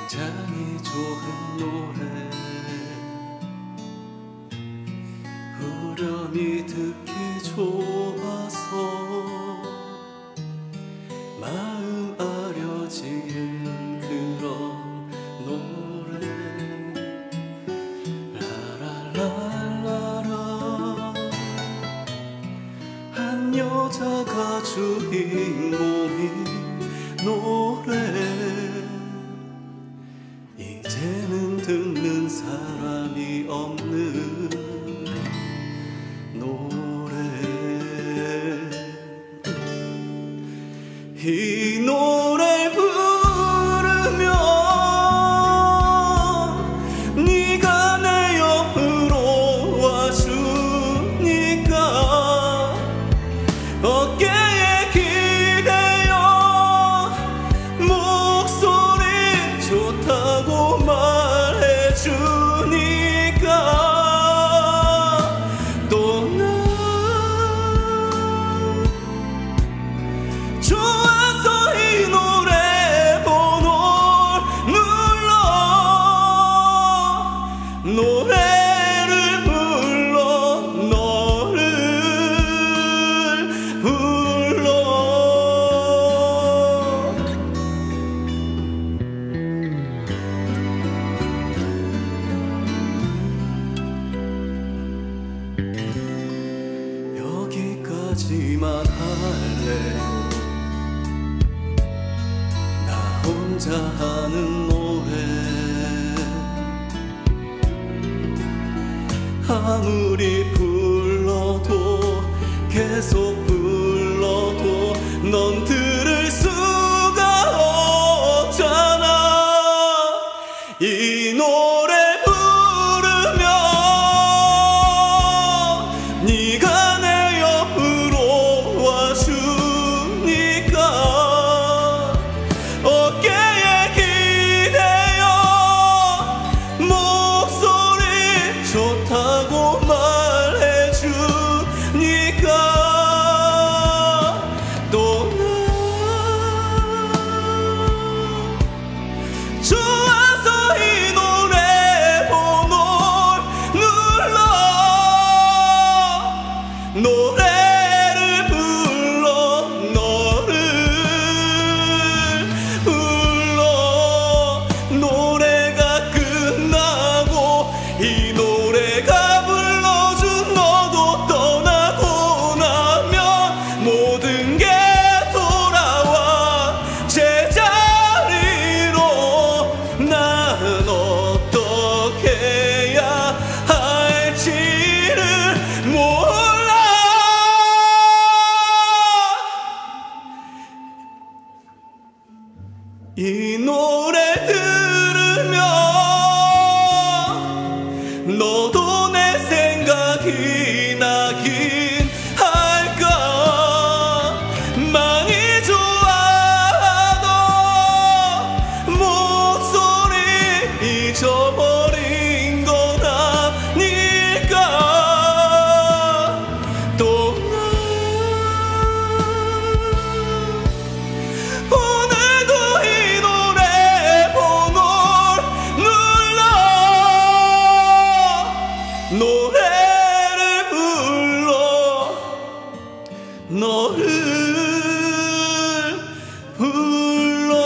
굉장히 좋은 노래, 후렴이 듣기 좋아서 마음 아려지는 그런 노래. 라라라라라, 한 여자가 주인공인 노래. 이제는 듣는 사람이 없는 노래. 이 노래 부르면 네가 내 옆으로 와주니까 어깨에 기대어 목소리 좋다고 말해주니까 또 나 좋아서 이 노래 번호를 눌러 노래를 불러 너를 불러. 여기까지만 할래요. 나 혼자 하는 노래. 아무리 불러도 계속 불러도 넌 들을 수가 없잖아. 이 노래 부르면 네가 내 옆으로 와주니까 어깨에 기대어 목소리 좋다고 말해주니까 또 나 좋아서 이 노래 번호를 눌러 노래를 불러 너를 불러. 노래가 끝나고 이 노래가 불러준 너도 떠나고 나면 모든 게 돌아와 제자리로. 나는 어떻게 해야 할지를 몰라. 이 노래 들으면 너도 내 생각이 나긴 할까. 많이 좋아하던 목소리 잊어버린 건 아닐까. 또 오늘도 이 노래 번호를 눌러 노래를 불러 너를 불러.